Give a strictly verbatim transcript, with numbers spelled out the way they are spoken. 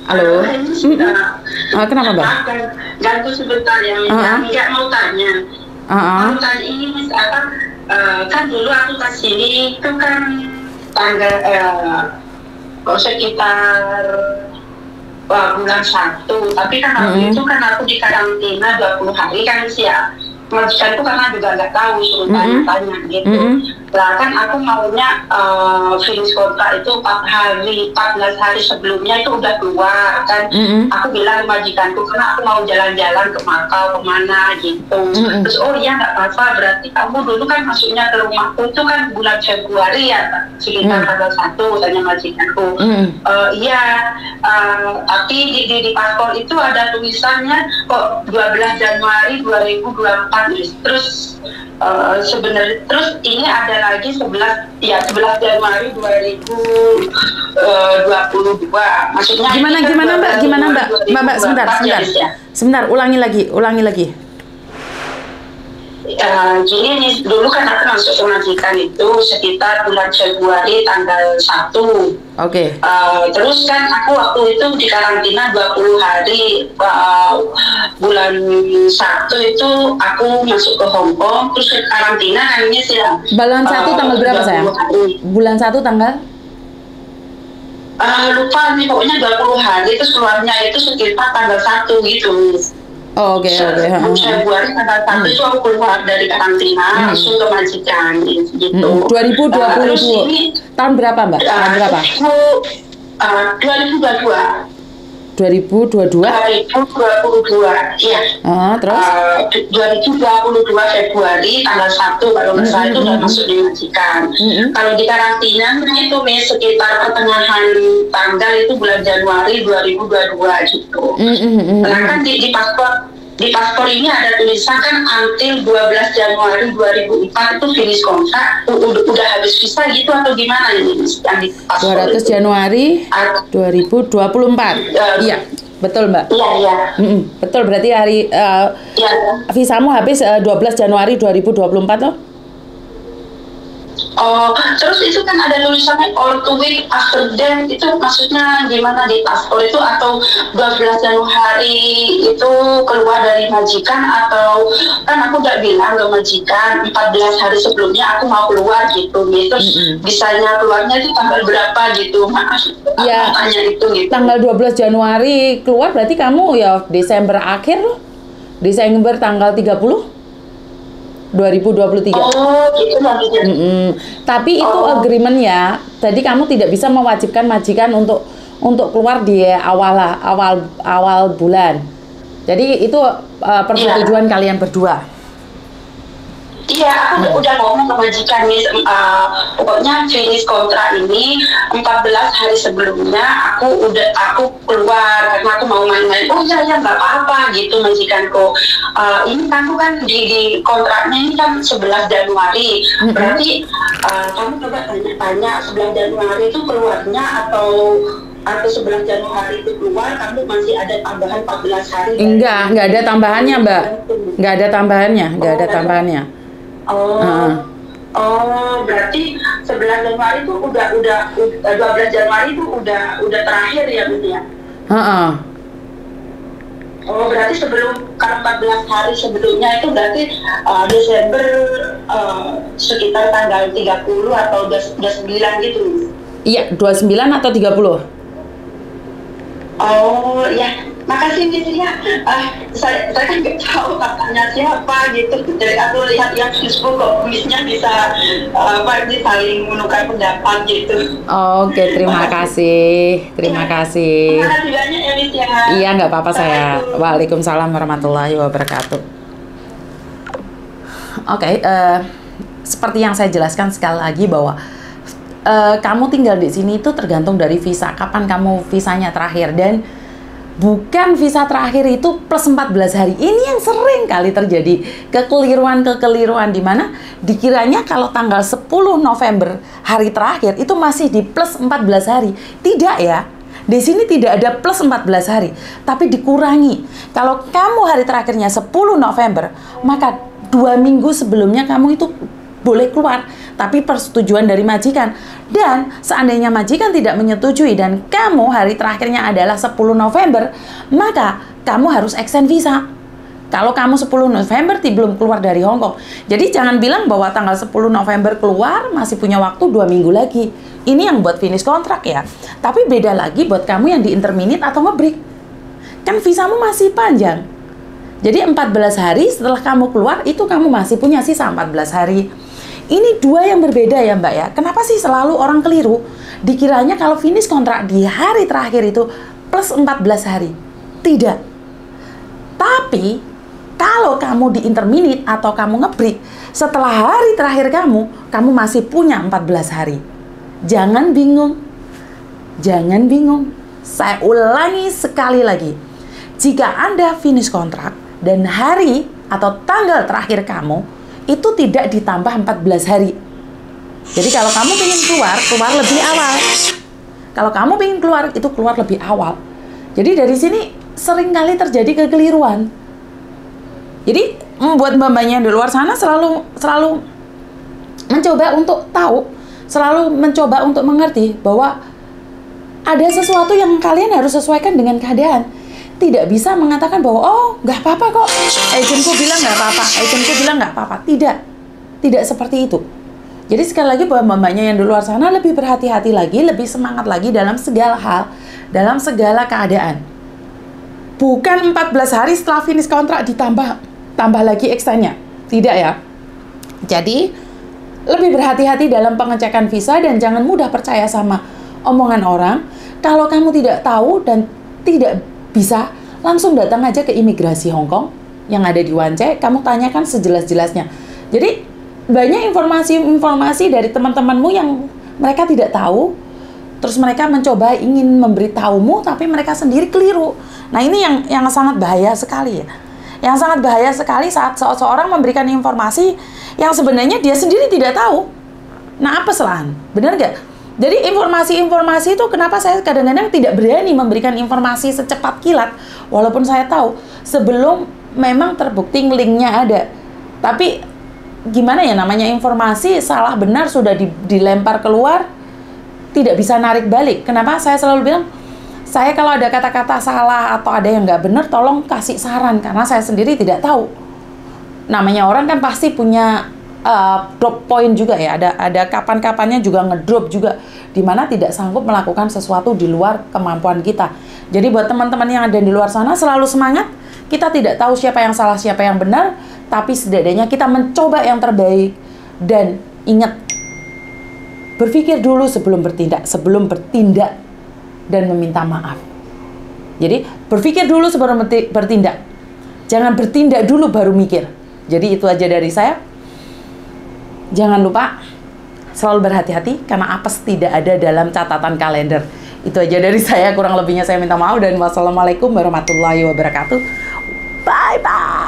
Halo. Uh, ini Mm -mm. uh, Uh, kenapa Mbak? Maaf, ganggu sebentar ya, Uh -uh. nggak mau tanya. Uh -uh. Mau tanya ini misalkan uh, kan dulu aku ke sini itu kan tanggal uh, oh, sekitar uh, bulan satu, tapi kan waktu Mm -mm. itu kan aku di karantina dua puluh hari kan sih ya. Majikan itu karena juga nggak tahu, suruh tanya-tanya gitu. Mm -hmm. Lah kan aku maunya uh, finish kontrak itu empat hari, empat belas hari sebelumnya itu udah keluar kan. Mm -hmm. Aku bilang majikanku karena aku mau jalan-jalan ke Makau kemana gitu. Mm -hmm. Terus oh iya nggak apa-apa, berarti kamu dulu kan masuknya ke rumahku itu kan bulan Februari ya, sekitar tanggal mm -hmm. satu, tanya majikanku. Mm -hmm. uh, iya, uh, tapi di, di, di paspor itu ada tulisannya kok dua belas Januari dua ribu dua puluh empat. Terus uh, sebenarnya terus ini ada lagi sebelas ya sebelas Januari dua ribu dua puluh dua. Maksudnya gimana gimana Mbak? Gimana Mbak? Mbak, Mbak sebentar, sebentar. Ya. Sebentar, ulangi lagi, ulangi lagi. Uh, gini nih, dulu kan aku masuk ke majikan itu sekitar bulan Februari tanggal satu. Oke. Okay. Uh, terus kan aku waktu itu di karantina dua puluh hari. Uh, bulan satu itu aku masuk ke Hong Kong, terus ke karantina kan ini sih ya. Bulan satu uh, tanggal berapa sayang? Bulan satu tanggal? Uh, lupa nih, pokoknya dua puluh hari, terus keluarnya itu sekitar tanggal satu gitu. Oh, oke, oke. Februari tanggal satu itu aku keluar dari karantina, hmm. langsung ke majikan gitu. Hmm. dua ribu dua puluh dua. Uh, ini, tahun berapa Mbak? Uh, tahun berapa? Uh, dua ribu dua puluh dua. dua ribu dua puluh dua? dua ribu dua puluh dua, iya. Uh, terus? Uh, dua ribu dua puluh dua Februari tanggal satu kalau nggak salah, mm -hmm. itu udah masuk di majikan. Mm -hmm. Kalau di karantina itu nih sekitar pertengahan tanggal itu bulan Januari dua ribu dua puluh dua gitu. Mm -hmm. Nah kan di, di paspor di paspor ini ada tulisan kan until dua belas Januari dua ribu empat itu finish kontrak, udah, udah habis visa gitu atau gimana ini yang di paspor? dua ratus Januari dua ribu dua puluh empat. Uh, iya, betul Mbak. Iya, iya. Mm -mm, betul, berarti hari uh, ya. Visamu habis uh, dua belas Januari dua ribu dua puluh empat loh. Oh, terus itu kan ada tulisannya all two week after that, itu maksudnya gimana di paspor itu? Atau dua belas Januari itu keluar dari majikan, atau kan aku udah bilang ke majikan empat belas hari sebelumnya aku mau keluar gitu, terus mm -hmm. bisanya keluarnya itu tanggal berapa gitu, maaf ya, tanya itu gitu. Tanggal dua belas Januari keluar berarti kamu ya Desember akhir loh, Desember tanggal tiga puluh dua ribu dua puluh tiga. Oh, gitu maksudnya. Mm -mm. Tapi itu oh. agreement-nya, tadi kamu tidak bisa mewajibkan majikan untuk untuk keluar di awal awal awal bulan. Jadi itu uh, persetujuan yeah. kalian berdua. Iya, aku hmm. udah ngomong ke majikan nih, uh, pokoknya finish kontrak ini empat belas hari sebelumnya aku udah aku keluar karena aku mau main-main. Oh iya ya nggak apa-apa gitu majikanku. Uh, ini kamu kan di, di kontraknya ini kan sebelas Januari, hmm. berarti uh, kamu coba tanya-tanya sebelas Januari itu keluarnya atau atau sebelas Januari itu keluar, kamu masih ada tambahan empat belas hari? Enggak, enggak ada tambahannya Mbak. Enggak ada tambahannya, enggak ada tambahannya. Oh, uh. oh, berarti sebelas Januari itu udah udah dua belas Januari itu udah udah terakhir ya Bu ya? Uh -uh. Oh, berarti sebelum kalau empat belas hari sebelumnya itu berarti uh, Desember uh, sekitar tanggal tiga puluh atau dua puluh sembilan gitu? Iya, dua puluh sembilan atau tiga puluh. Oh, ya. Makasih Miss ya, uh, saya, saya kan nggak tahu kakaknya siapa gitu, jadi aku lihat yang Facebook kok Missnya bisa uh, apa ini saling menukar pendapat gitu. Oke, okay, terima kasih, terima kasih. Terima kasih banyak ya Miss ya. Iya, nggak apa-apa saya. Waalaikumsalam warahmatullahi wabarakatuh. Oke, okay, uh, seperti yang saya jelaskan sekali lagi bahwa uh, kamu tinggal di sini itu tergantung dari visa, kapan kamu visanya terakhir, dan bukan visa terakhir itu plus empat belas hari. Ini yang sering kali terjadi kekeliruan-kekeliruan di mana dikiranya kalau tanggal sepuluh November hari terakhir itu masih di plus empat belas hari. Tidak ya. Di sini tidak ada plus empat belas hari, tapi dikurangi. Kalau kamu hari terakhirnya sepuluh November, maka dua minggu sebelumnya kamu itu boleh keluar. tapi persetujuan dari majikan. Dan seandainya majikan tidak menyetujui dan kamu hari terakhirnya adalah sepuluh November, maka kamu harus extend visa. Kalau kamu sepuluh November belum keluar dari Hong Kong. Jadi jangan bilang bahwa tanggal sepuluh November keluar, masih punya waktu dua minggu lagi. Ini yang buat finish kontrak ya. Tapi beda lagi buat kamu yang di interminate atau nge-break. Kan visamu masih panjang. Jadi empat belas hari setelah kamu keluar, itu kamu masih punya sisa empat belas hari. Ini dua yang berbeda ya Mbak ya. Kenapa sih selalu orang keliru? Dikiranya kalau finish kontrak di hari terakhir itu plus empat belas hari. Tidak. Tapi kalau kamu di interminate atau kamu nge-break, setelah hari terakhir kamu, kamu masih punya empat belas hari. Jangan bingung. Jangan bingung. Saya ulangi sekali lagi. Jika Anda finish kontrak dan hari atau tanggal terakhir kamu, itu tidak ditambah empat belas hari. Jadi kalau kamu ingin keluar, keluar lebih awal. Kalau kamu ingin keluar, itu keluar lebih awal. Jadi dari sini seringkali terjadi kekeliruan. Jadi membuat mbak-mbaknya di luar sana selalu selalu mencoba untuk tahu, selalu mencoba untuk mengerti bahwa ada sesuatu yang kalian harus sesuaikan dengan keadaan. Tidak bisa mengatakan bahwa oh nggak apa-apa kok, agentku bilang nggak apa-apa, agentku bilang nggak apa-apa. Tidak, tidak seperti itu. Jadi sekali lagi bahwa mbak-mbaknya yang di luar sana lebih berhati-hati lagi, lebih semangat lagi dalam segala hal, dalam segala keadaan. Bukan empat belas hari setelah finish kontrak ditambah tambah lagi extendnya. Tidak ya. Jadi lebih berhati-hati dalam pengecekan visa dan jangan mudah percaya sama omongan orang. Kalau kamu tidak tahu dan tidak bisa, langsung datang aja ke imigrasi Hong Kong yang ada di Wan Chai, kamu tanyakan sejelas-jelasnya. Jadi banyak informasi-informasi dari teman-temanmu yang mereka tidak tahu, terus mereka mencoba ingin memberitahumu tapi mereka sendiri keliru. Nah, ini yang yang sangat bahaya sekali ya. Yang sangat bahaya sekali saat seseorang memberikan informasi yang sebenarnya dia sendiri tidak tahu. Nah, apa kesalahan? Benar nggak? Jadi informasi-informasi itu kenapa saya kadang-kadang tidak berani memberikan informasi secepat kilat, walaupun saya tahu sebelum memang terbukti linknya ada. Tapi gimana ya, namanya informasi salah benar sudah di, dilempar keluar, tidak bisa narik balik. Kenapa saya selalu bilang, saya kalau ada kata-kata salah atau ada yang nggak benar, tolong kasih saran, karena saya sendiri tidak tahu. Namanya orang kan pasti punya uh, drop point juga ya, ada ada kapan-kapannya juga ngedrop juga, dimana tidak sanggup melakukan sesuatu di luar kemampuan kita. Jadi buat teman-teman yang ada di luar sana, selalu semangat. Kita tidak tahu siapa yang salah, siapa yang benar, tapi setidaknya kita mencoba yang terbaik. Dan ingat, berpikir dulu sebelum bertindak, sebelum bertindak dan meminta maaf. Jadi berpikir dulu sebelum bertindak, jangan bertindak dulu baru mikir. Jadi itu aja dari saya. Jangan lupa selalu berhati-hati karena apes tidak ada dalam catatan kalender. Itu aja dari saya, kurang lebihnya saya minta maaf dan wassalamualaikum warahmatullahi wabarakatuh. Bye bye.